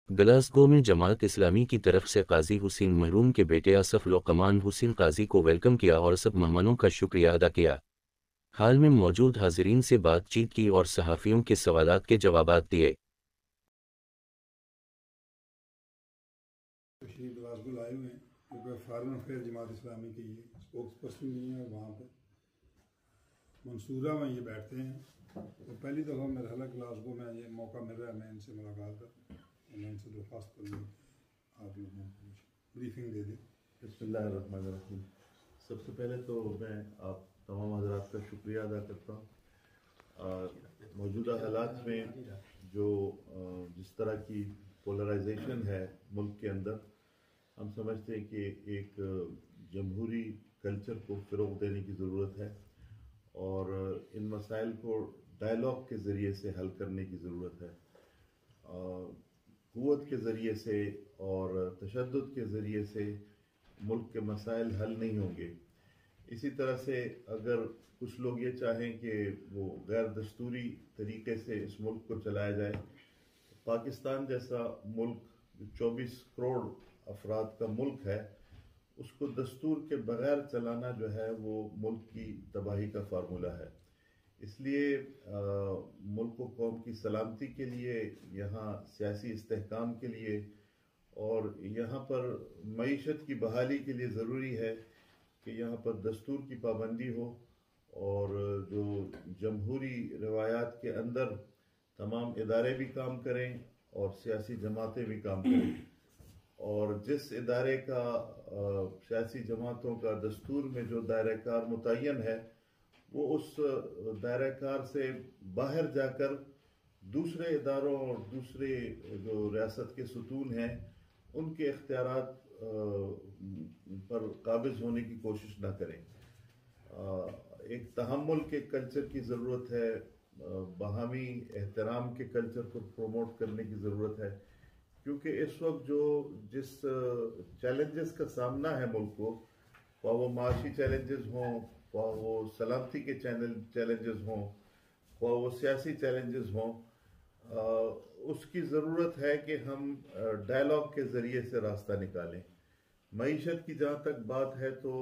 Glasgow میں جماعت اسلامی کی طرف سے قاضی حسین محروم کے بیٹے آصف لقمان حسین قاضی کو ویلکم کیا اور سب مہمانوں کا شکریہ ادا کیا۔ حال میں موجود حاضرین سے بات چیت کی اور صحافیوں کے سوالات کے جوابات دیے۔ گلاسگو لائے ہوئے ہیں کیونکہ فارن افیئر جماعت اسلامی کی اسپوکس پرسن بھی ہیں، اور وہاں پہ منصورہ میں یہ بیٹھتے ہیں۔ تو پہلی دفعہ میرا حلقہ گلاسگو میں یہ موقع مل رہا ہے میں ان سے ملاقات کروں، میں ان سے درخواست کروں آپ لوگوں کو بریفنگ دے دیں۔ بسم اللہ الرحمن الرحیم۔ سب سے پہلے تو میں آپ تمام حضرات کا شکریہ ادا کرتا ہوں۔ موجودہ حالات میں جو جس طرح کی پولرائزیشن ہے ملک کے اندر، ہم سمجھتے ہیں کہ ایک جمہوری کلچر کو فروغ دینے کی ضرورت ہے اور ان مسائل کو ڈائلاگ کے ذریعے سے حل کرنے کی ضرورت ہے۔ قوت کے ذریعے سے اور تشدد کے ذریعے سے ملک کے مسائل حل نہیں ہوں گے۔ اسی طرح سے اگر کچھ لوگ یہ چاہیں کہ وہ غیر دستوری طریقے سے اس ملک کو چلایا جائے، پاکستان جیسا ملک جو 24 کروڑ افراد کا ملک ہے، اس کو دستور کے بغیر چلانا جو ہے وہ ملک کی تباہی کا فارمولہ ہے۔ اس لیے ملک و قوم کی سلامتی کے لیے، یہاں سیاسی استحکام کے لیے اور یہاں پر معیشت کی بحالی کے لیے ضروری ہے کہ یہاں پر دستور کی پابندی ہو اور جو جمہوری روایات کے اندر تمام ادارے بھی کام کریں اور سیاسی جماعتیں بھی کام کریں، اور جس ادارے کا سیاسی جماعتوں کا دستور میں جو دائرہ کار متعین ہے وہ اس دائرہ کار سے باہر جا کر دوسرے اداروں اور دوسرے جو ریاست کے ستون ہیں ان کے اختیارات پر قابض ہونے کی کوشش نہ کریں۔ ایک تحمل کے کلچر کی ضرورت ہے، باہمی احترام کے کلچر کو پروموٹ کرنے کی ضرورت ہے، کیونکہ اس وقت جس چیلنجز کا سامنا ہے ملک کو، خواہ وہ معاشی چیلنجز ہوں، خواہ وہ سلامتی کے چیلنجز ہوں، خواہ وہ سیاسی چیلنجز ہوں، اس کی ضرورت ہے کہ ہم ڈائلاگ کے ذریعے سے راستہ نکالیں۔ معیشت کی جہاں تک بات ہے تو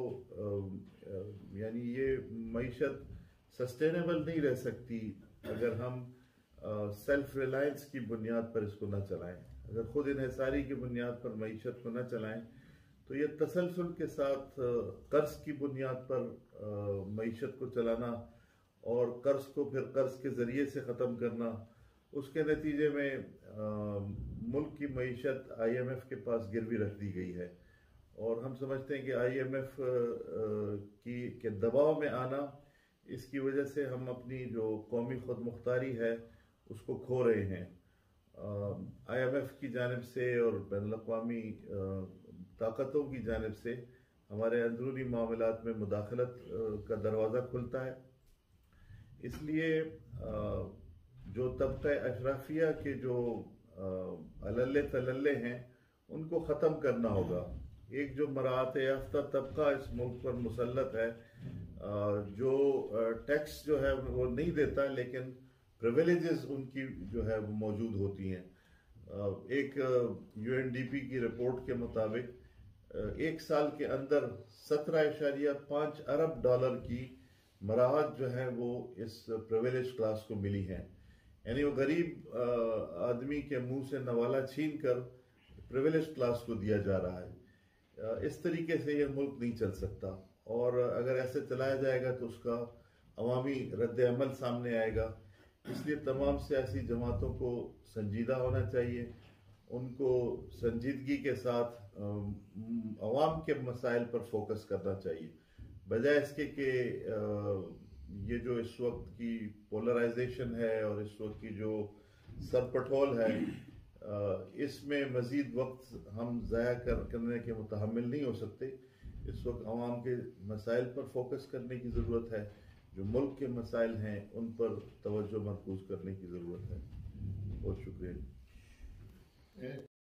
یعنی یہ معیشت سسٹینیبل نہیں رہ سکتی اگر ہم سیلف ریلائنس کی بنیاد پر اس کو نہ چلائیں۔ اگر خود انحصاری کی بنیاد پر معیشت کو نہ چلائیں تو یہ تسلسل کے ساتھ قرض کی بنیاد پر معیشت کو چلانا اور قرض کو پھر قرض کے ذریعے سے ختم کرنا، اس کے نتیجے میں ملک کی معیشت آئی ایم ایف کے پاس گروی رکھ دی گئی ہے، اور ہم سمجھتے ہیں کہ آئی ایم ایف کے دباؤ میں آنا، اس کی وجہ سے ہم اپنی جو قومی خود مختاری ہے اس کو کھو رہے ہیں۔ آئی ایم ایف کی جانب سے اور بین الاقوامی طاقتوں کی جانب سے ہمارے اندرونی معاملات میں مداخلت کا دروازہ کھلتا ہے۔ اس لیے جو طبقہ اشرافیہ کے جو عللے تللے ہیں ان کو ختم کرنا ہوگا۔ ایک جو مراعات یافتہ طبقہ اس ملک پر مسلط ہے، جو ٹیکس جو ہے وہ نہیں دیتا لیکن پریویلیجز ان کی جو ہے وہ موجود ہوتی ہیں۔ ایک یو این ڈی پی کی رپورٹ کے مطابق ایک سال کے اندر 17.5 ارب ڈالر کی مراعات جو ہے وہ اس پریویلیج کلاس کو ملی ہیں، یعنی وہ غریب آدمی کے منہ سے نوالا چھین کر پریویلیج کلاس کو دیا جا رہا ہے۔ اس طریقے سے یہ ملک نہیں چل سکتا، اور اگر ایسے چلایا جائے گا تو اس کا عوامی رد عمل سامنے آئے گا۔ اس لیے تمام سیاسی جماعتوں کو سنجیدہ ہونا چاہیے، ان کو سنجیدگی کے ساتھ عوام کے مسائل پر فوکس کرنا چاہیے، بجائے اس کے کہ یہ جو اس وقت کی پولرائزیشن ہے اور اس وقت کی جو سرپٹول ہے، اس میں مزید وقت ہم ضائع کرنے کے متحمل نہیں ہو سکتے۔ اس وقت عوام کے مسائل پر فوکس کرنے کی ضرورت ہے، جو ملک کے مسائل ہیں ان پر توجہ مرکوز کرنے کی ضرورت ہے۔ بہت شکریہ۔